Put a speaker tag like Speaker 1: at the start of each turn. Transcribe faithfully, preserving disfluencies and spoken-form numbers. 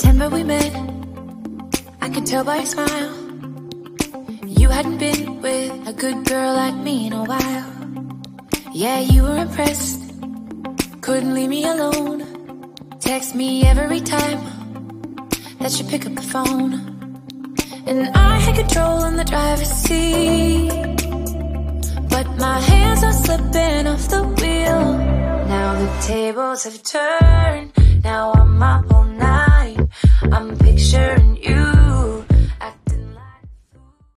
Speaker 1: September we met, I could tell by your smile. You hadn't been with a good girl like me in a while. Yeah, you were impressed, couldn't leave me alone. Text me every time that you pick up the phone. And I had control in the driver's seat, but my hands are slipping off the wheel. Now the tables have turned, now I'm up all night. I'm picturing